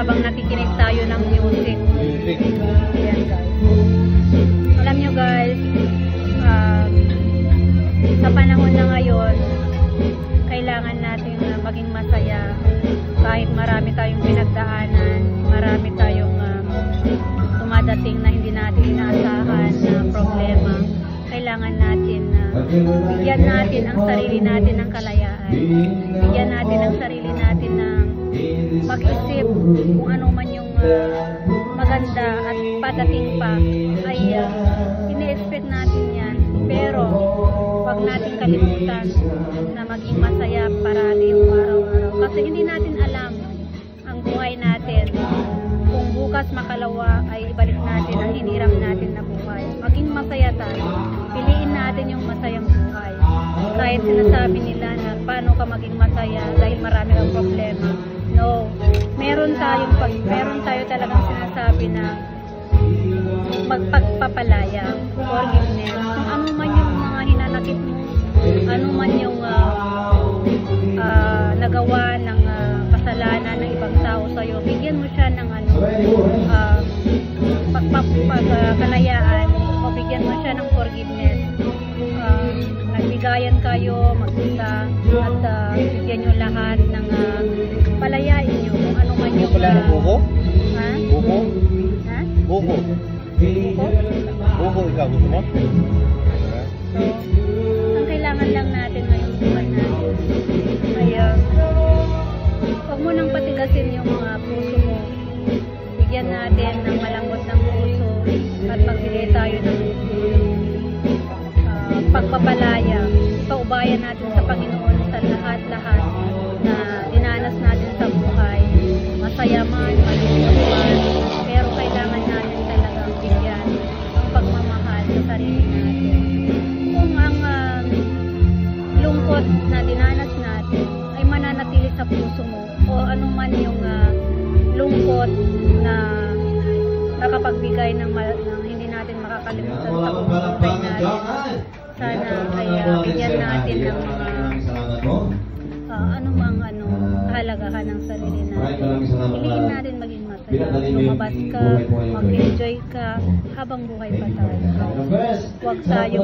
habang nakikinig tayo ng music. Ayan guys. Alam nyo guys, sa panahon na ngayon, kailangan natin maging masaya. Kahit marami tayong pinagdaanan, marami tayong dumadating na hindi natin inaasahan na problema. Kailangan natin bigyan natin ang sarili natin ng kalayaan. Bigyan natin ang sarili natin ng mag-isip kung ano man yung maganda at padating pa ay ini-expect natin yan. Pero wag natin kalimutan na maging masaya parati yung araw-araw. Kasi hindi natin alam ang buhay natin. Kung bukas makalawa ay ibalik natin ang hiniram natin na buhay. Maging masaya tayo. Piliin natin yung masayang buhay. Kahit sinasabi nila na paano ka maging masaya dahil marami kang problema. No. Meron tayo talagang sinasabi na magpagpapalaya, forgiveness. Kung ano man yung mga hinanakit mo, ano man yung nagawa ng kasalanan ng ibang tao sa'yo, bigyan mo siya ng pagpapakalayaan o bigyan mo siya ng forgiveness. Nagbigayan kayo, magkita at bigyan nyo lahat ng palayain nyo kung ano man yung buko? Ha? Buko? Ha? Buko? Buko? Buko, ikaw gusto mo? So, ang kailangan lang natin ngayong buwan natin ay huwag mo nang patigasin yung mga puso mo. Bigyan natin ng malambot ng puso at magbigay tayo ng pagpapalaya. Paubayan natin sa Panginoon sa lahat-lahat na dinanas natin sa buhay. Masaya man, malungkot man, pero kailangan natin talagang bigyan ang pagmamahal sa sarili natin. Kung ang lungkot na dinanas natin ay mananatili sa puso mo o anuman yung lungkot na nakapagbigay ng hindi natin makakalimutan sa buhay natin, sana ay bigyan natin ng mga anumang kahalagahan ng sarili natin. Piliin natin maging masaya. Lumabas ka, mag-enjoy ka habang buhay pa tayo. Huwag tayong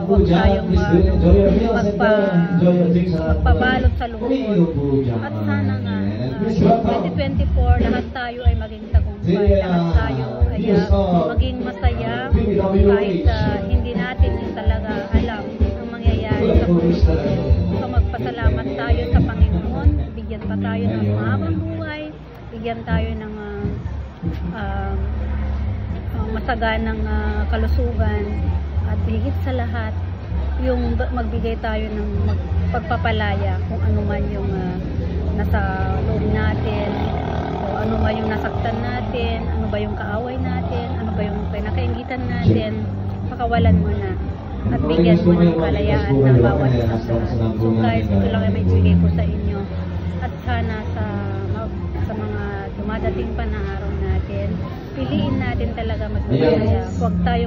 magpabalot sa lungkot. At sana nga, 2024, lahat tayo ay maging tagumpay. Lahat tayo ay maging masaya kahit hindi natin talaga alam ang mangyayari sa buhay. So magpasalamat tayo sa Panginoon, bigyan pa tayo ng mahabang buhay, bigyan tayo ng masaganang kalusugan, at higit sa lahat yung magbigay tayo ng pagpapalaya kung ano man yung nasa loob natin, o ano ba yung nasaktan natin, ano ba yung kaaway natin, ano ba yung pinakaingitan natin, pakawalan mo na at bigyan mo ng kalayaan ng bawat isa. So guys, ito lang ay may bigay ko sa inyo. At sana sa mga dumadating pa na araw natin, piliin natin talaga magpapalaya. Huwag tayong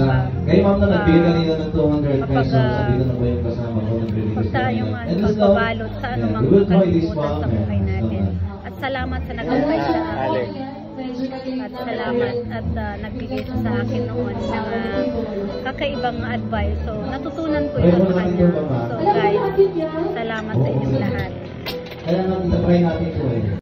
magpabalot sa anumang kalimutan sa buhay natin. At salamat sa nagkakay sa akin. At salamat at nagbigay sa akin noon ng kakaibang advice. So, natutunan ko ito sa kanya. So, guys, salamat sa inyong lahat. Kaya natin, try natin ito